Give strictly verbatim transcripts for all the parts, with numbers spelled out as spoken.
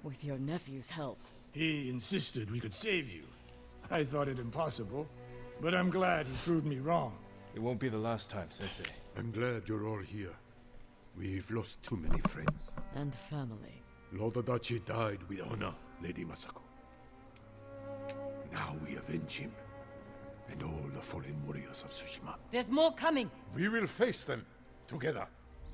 With your nephew's help. He insisted we could save you. I thought it impossible, but I'm glad he proved me wrong. It won't be the last time, Sensei. I'm glad you're all here. We've lost too many friends. And family. Lord Adachi died with honor, Lady Masako. Now we avenge him, and all the fallen warriors of Tsushima. There's more coming! We will face them, together.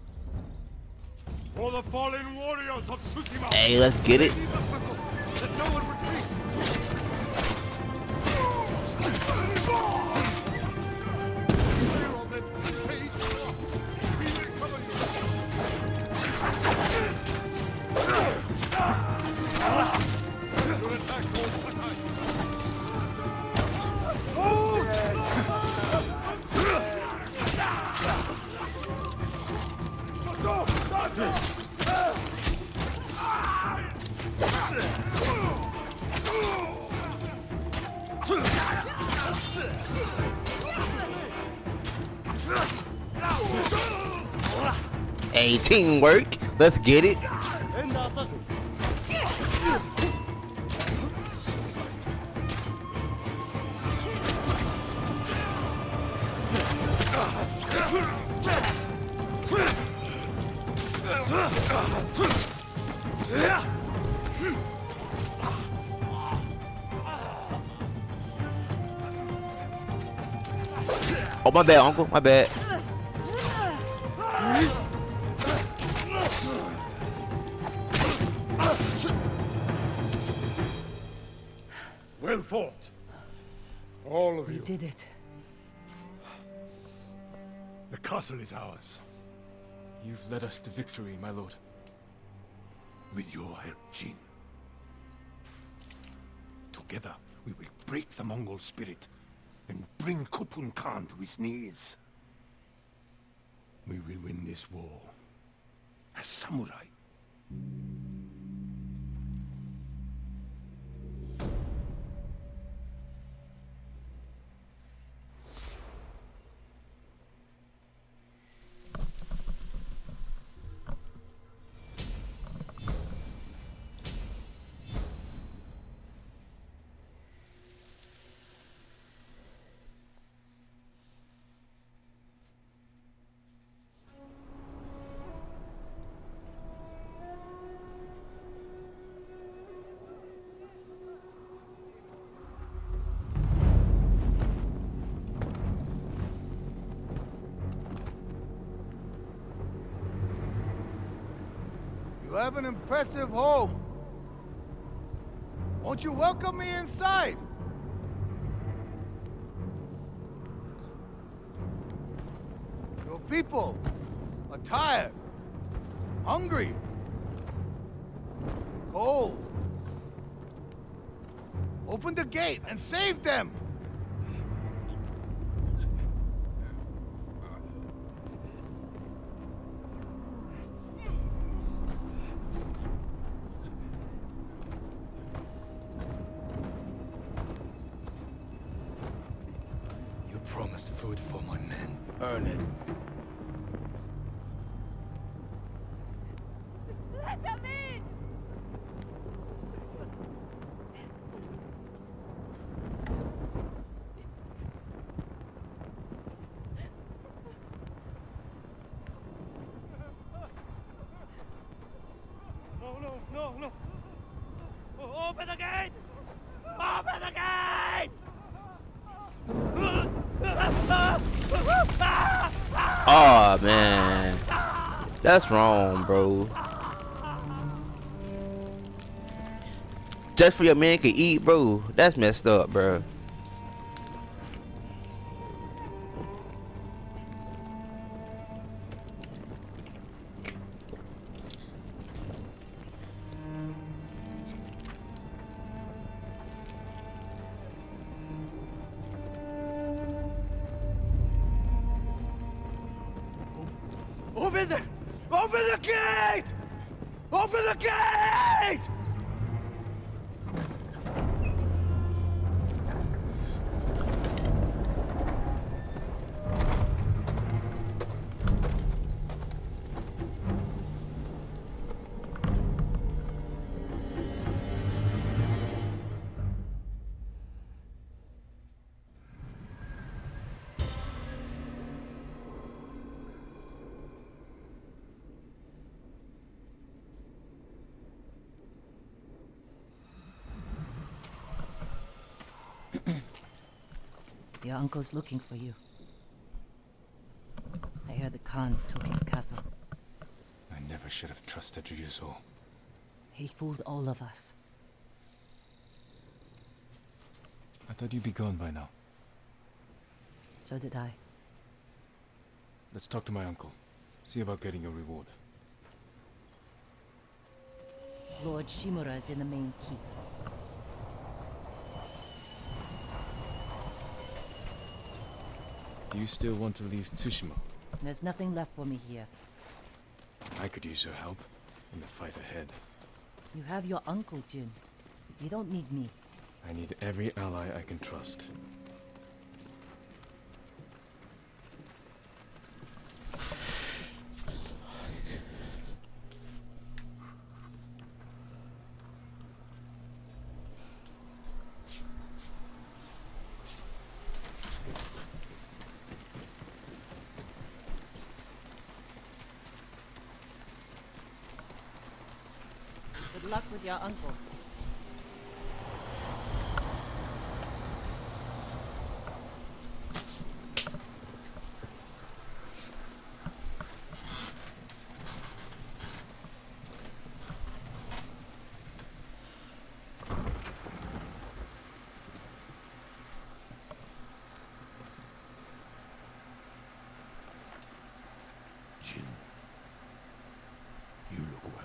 For the fallen warriors of Tsushima! Hey, let's get it. Lady Masako, let no one retreat! Hey, teamwork. Let's get it. Oh, my bad, uncle. My bad. Well fought. All of We you. did it. The castle is ours. You've led us to victory, my lord. With your help, Jin. Together, we will break the Mongol spirit and bring Khotun Khan to his knees. We will win this war as samurai. You have an impressive home. Won't you welcome me inside? Your people are tired, hungry, cold. Open the gate and save them! Promised food for my men. Earn it. Let them in! No, no, no, no. Open the gate! Open the gate! Oh man, that's wrong, bro. Just for your man can eat, bro. That's messed up, bro. Open the... Open the gate! Open the gate! Your uncle's looking for you. I hear the Khan took his castle. I never should have trusted Ryuzo. He fooled all of us. I thought you'd be gone by now. So did I. Let's talk to my uncle. See about getting your reward. Lord Shimura is in the main keep. Do you still want to leave Tsushima? There's nothing left for me here. I could use your help in the fight ahead. You have your uncle, Jin. You don't need me. I need every ally I can trust. Good luck with your uncle. Jin, you look well.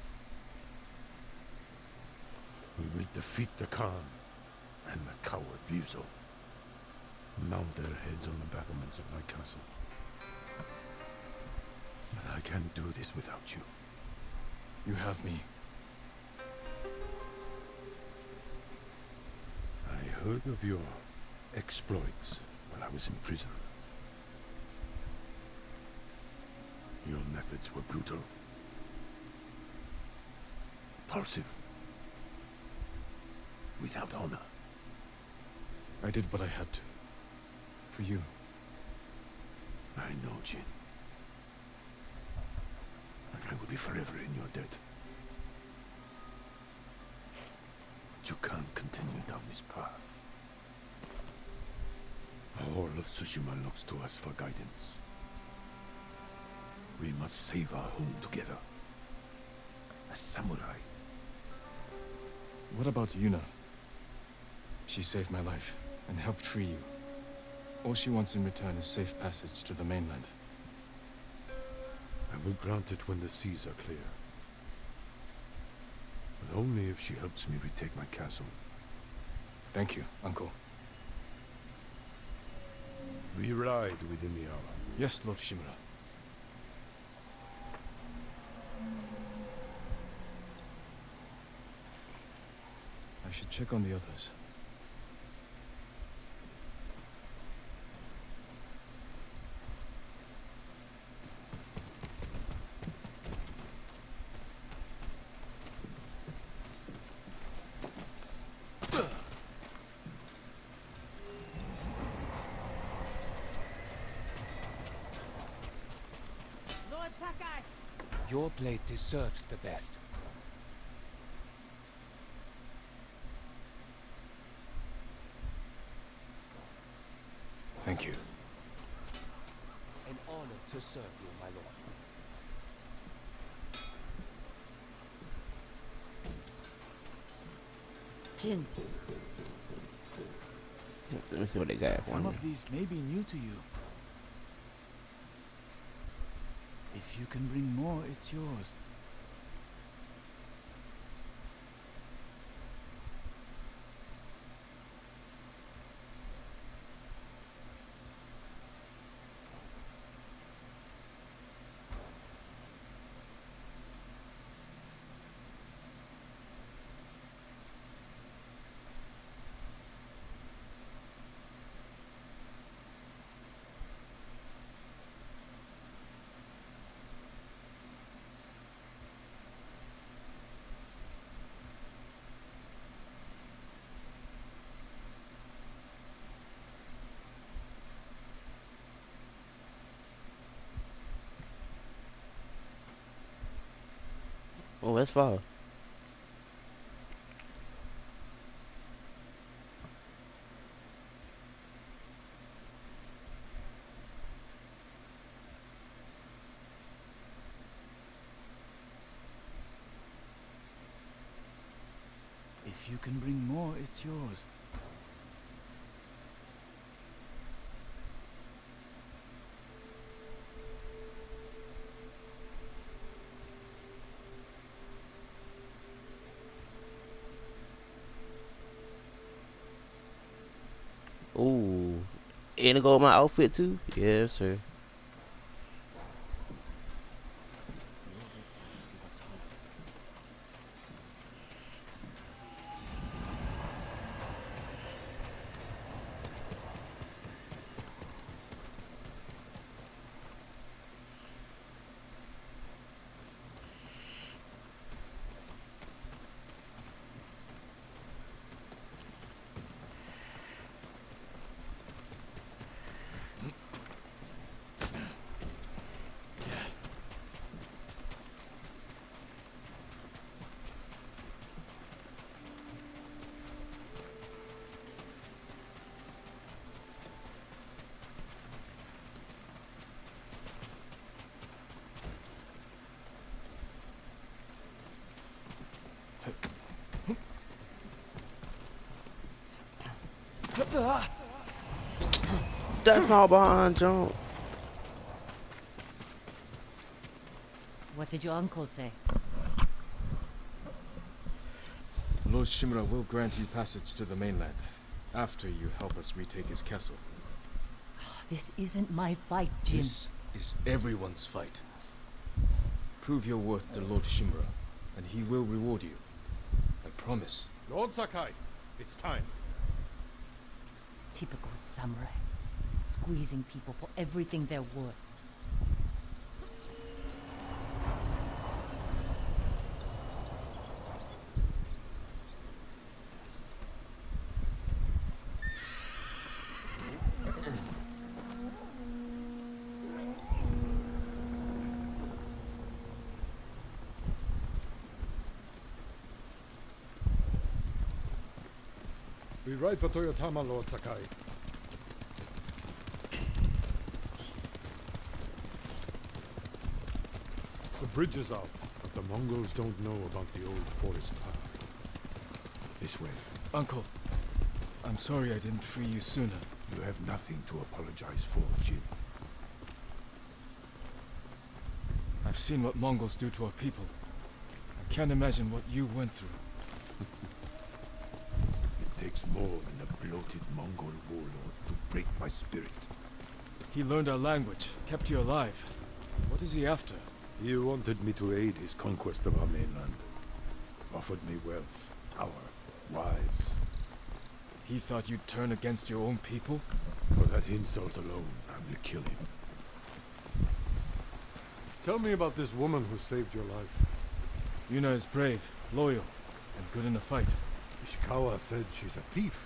We will defeat the Khan and the coward Ryuzo. Mount their heads on the battlements of my castle. But I can't do this without you. You have me. I heard of your exploits when I was in prison. Your methods were brutal. Impulsive. Without honor. I did what I had to. For you. I know, Jin. And I will be forever in your debt. But you can't continue down this path. All of Tsushima looks to us for guidance. We must save our home together. As samurai. What about Yuna? She saved my life and helped free you. All she wants in return is safe passage to the mainland. I will grant it when the seas are clear. But only if she helps me retake my castle. Thank you, Uncle. We ride within the hour. Yes, Lord Shimura. I should check on the others. Lord Sakai! Your blade deserves the best. Thank you. An honor to serve you, my lord. Jin, Let me see what they got for Some me. of these may be new to you. If you can bring more, it's yours. Oh, that's far. If you can bring more, it's yours. Ooh. And to go with my outfit too? Yes, sir. Your victories give us hope. That's not behind jump. What did your uncle say? Lord Shimura will grant you passage to the mainland after you help us retake his castle. This isn't my fight, Jin. This is everyone's fight. Prove your worth to Lord Shimura, and he will reward you. I promise. Lord Sakai, it's time. Typical samurai. Squeezing people for everything they're worth. We ride for Toyotama, Lord Sakai. The bridge is out, but the Mongols don't know about the old forest path. This way. Uncle, I'm sorry I didn't free you sooner. You have nothing to apologize for, Jin. I've seen what Mongols do to our people. I can't imagine what you went through. It takes more than a bloated Mongol warlord to break my spirit. He learned our language, kept you alive. What is he after? He wanted me to aid his conquest of our mainland. Offered me wealth, power, wives. He thought you'd turn against your own people? For that insult alone, I will kill him. Tell me about this woman who saved your life. Yuna is brave, loyal, and good in a fight. Ishikawa said she's a thief.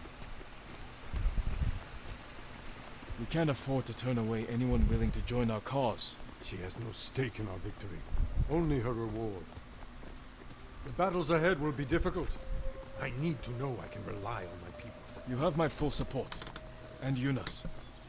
We can't afford to turn away anyone willing to join our cause. She has no stake in our victory, only her reward. The battles ahead will be difficult. I need to know I can rely on my people. You have my full support, and Yuna's.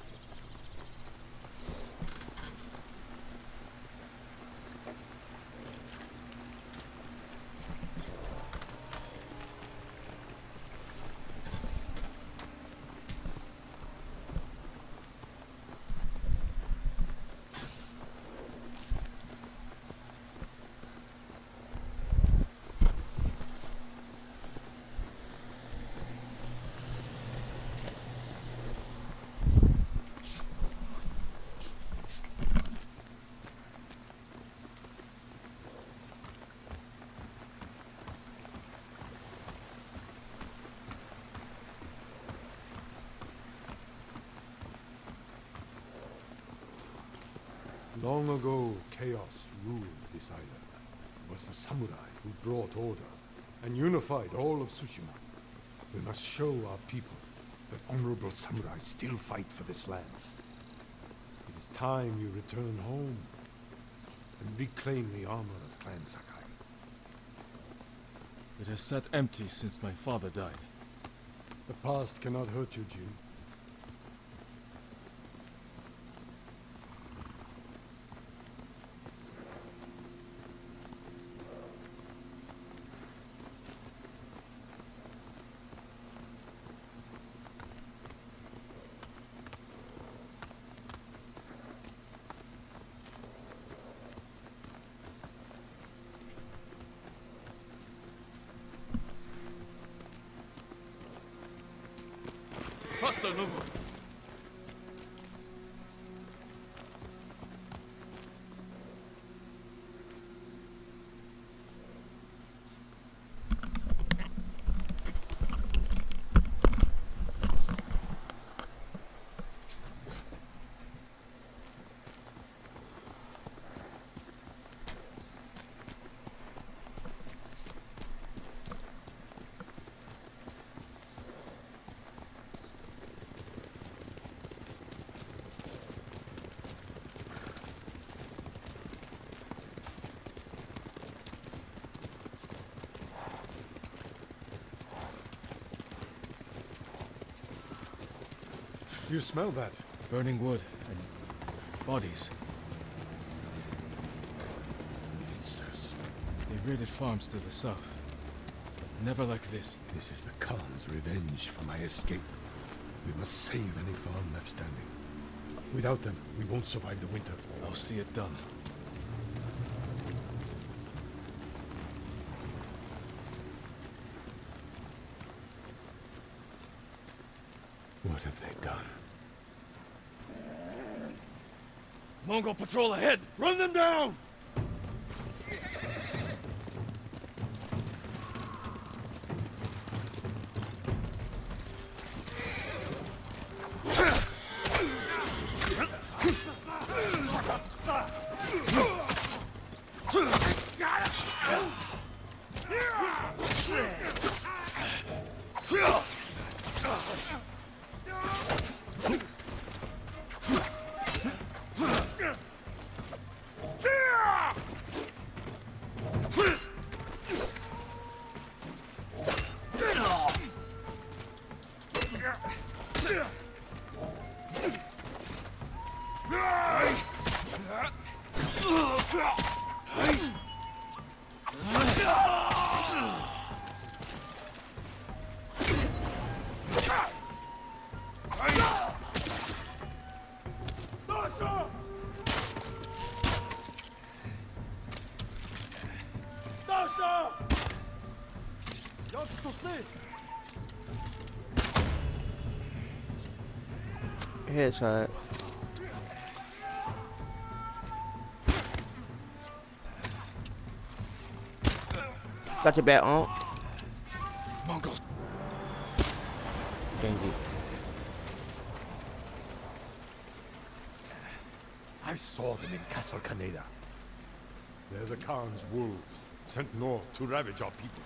Long ago, chaos ruled this island. It was the samurai who brought order and unified all of Tsushima. We must show our people that honorable samurai still fight for this land. It is time you return home and reclaim the armor of Clan Sakai. It has sat empty since my father died. The past cannot hurt you, Jin. You smell that? Burning wood and bodies. Monsters. They raided farms to the south. Never like this. This is the Khan's revenge for my escape. We must save any farm left standing. Without them, we won't survive the winter. I'll see it done. What have they done? Mongol patrol ahead! Run them down! Headshot. Got your back on. Mongols. Dang it. I saw them in Castle Kaneda. They're the Khan's wolves, sent north to ravage our people.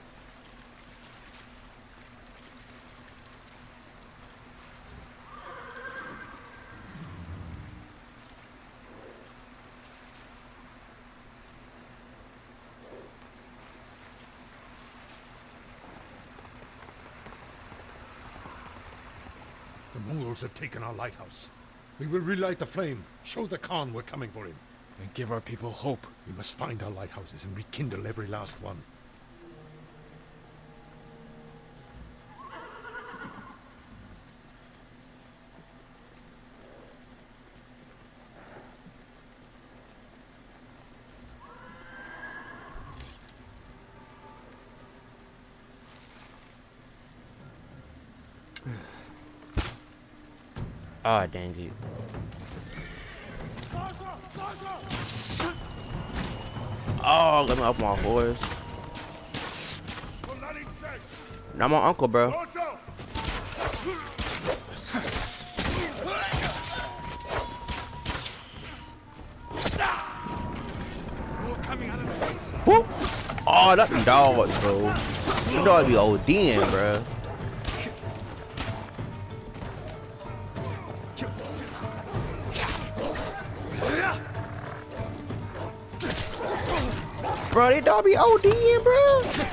The Mongols have taken our lighthouse. We will relight the flame, show the Khan we're coming for him. And give our people hope. We must find our lighthouses and rekindle every last one. Ah, dang it. Oh, let me off my horse. Not my uncle, bro. Whoop. Oh, that's them dogs, bro. Them dogs be ODing, bro. Bro, they dog be ODing, bro.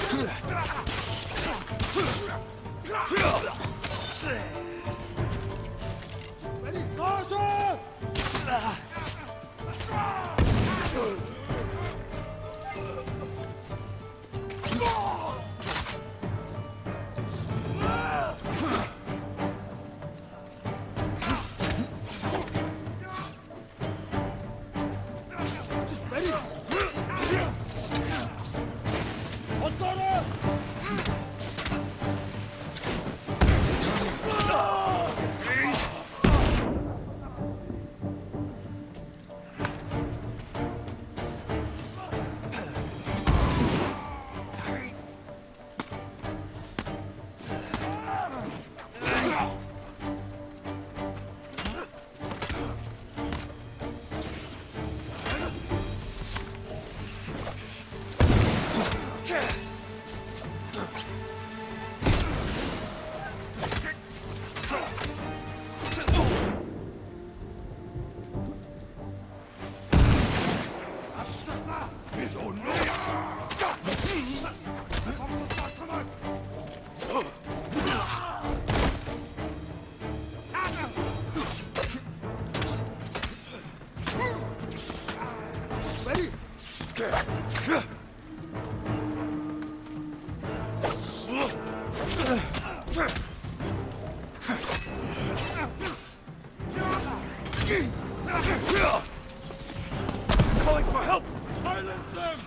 Calling for help! Silence them!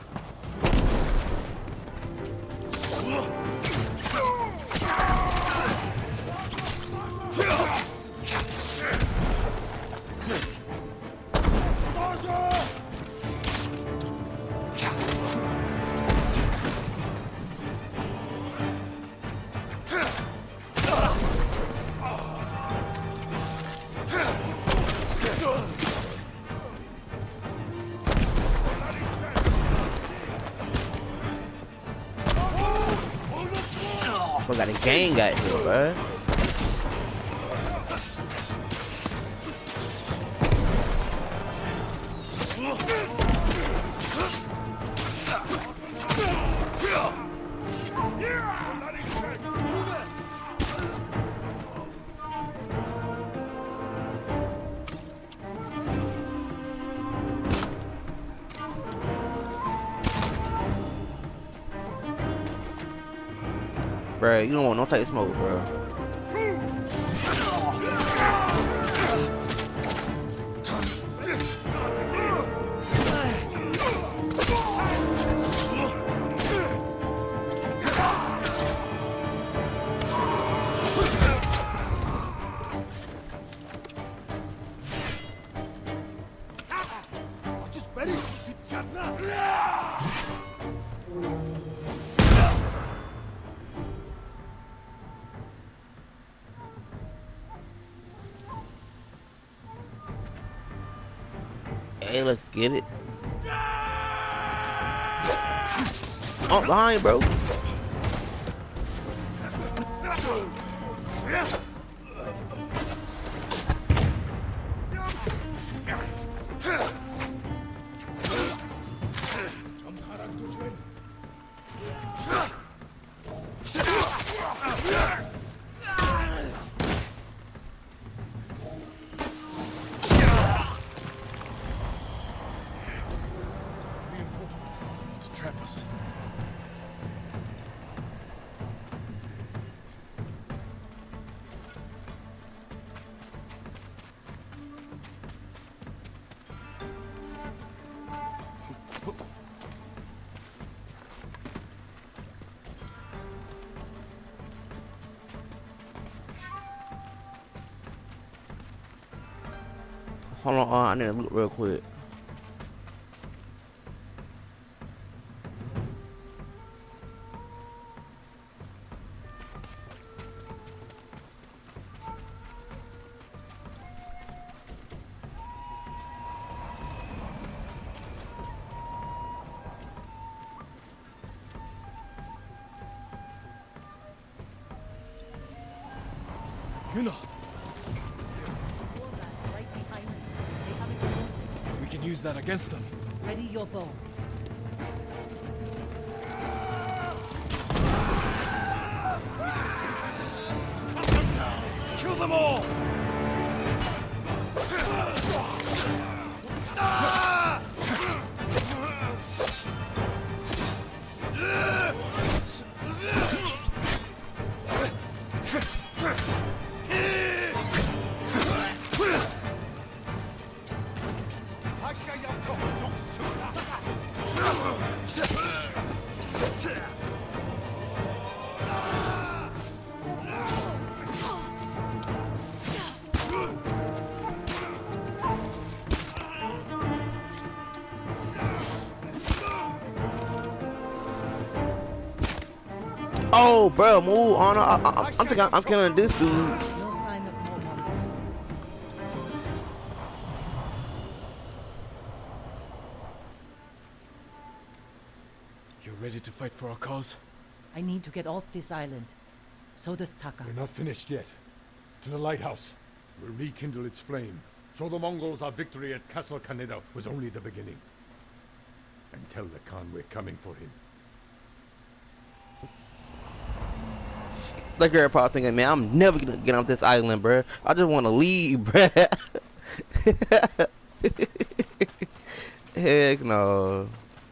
We got a gang out here, bro. Bro, you don't want no take smoke, bro. Hey, let's get it. Oh, behind, bro. Hold on, uh, I need to look real quick. You know. Right behind you. They have explosives. We can use that against them. Ready your bow. Kill them all! Oh, bro, move on. I, I, I'm thinking I'm, I'm killing this dude. No sign of more monsters. You're ready to fight for our cause? I need to get off this island. So does Taka. We're not finished yet. To the lighthouse. We'll rekindle its flame. Show the Mongols our victory at Castle Kaneda was only the beginning. And tell the Khan we're coming for him. Like you're probably thinking, man, I'm never gonna get off this island, bruh. I just want to leave, bruh. Heck no.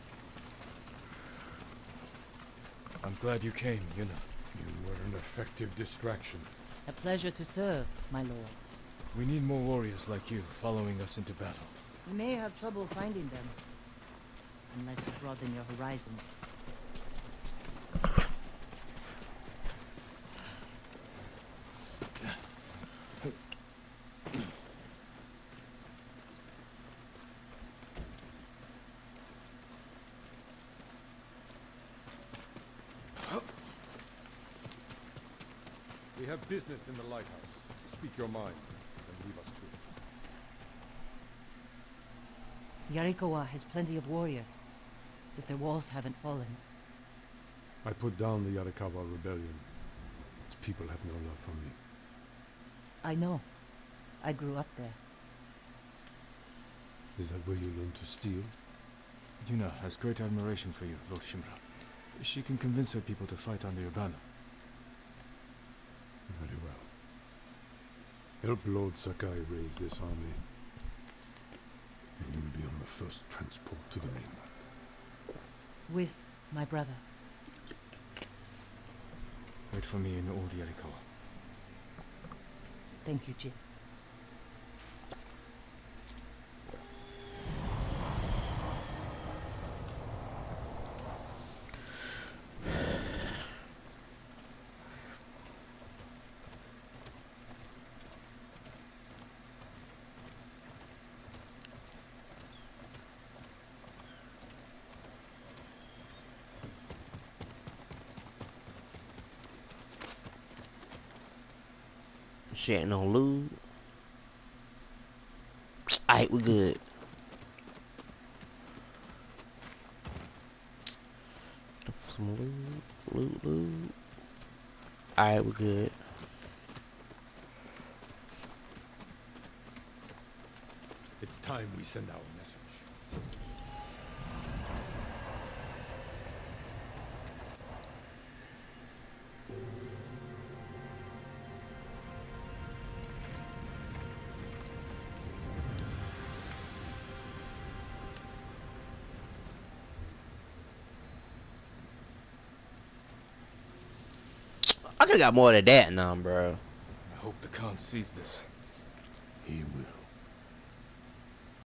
I'm glad you came, Yuna. You were an effective distraction. A pleasure to serve, my lords. We need more warriors like you following us into battle. We may have trouble finding them. Unless you broaden your horizons. We have business in the lighthouse. Speak your mind, and leave us to it. Yarikawa has plenty of warriors. If their walls haven't fallen. I put down the Yarikawa rebellion. Its people have no love for me. I know. I grew up there. Is that where you learned to steal? Yuna has great admiration for you, Lord Shimura. She can convince her people to fight under your banner. Very well. Help Lord Sakai raise this army. And you will be on the first transport to the mainland. With my brother. Wait for me in Old Yarikawa. Thank you, Jin. Shit, no loot. Alright, we good. Some loot, loot, loot. Alright, we good. It's time we send our message. I could got more than that now, bro. I hope the Khan sees this. He will.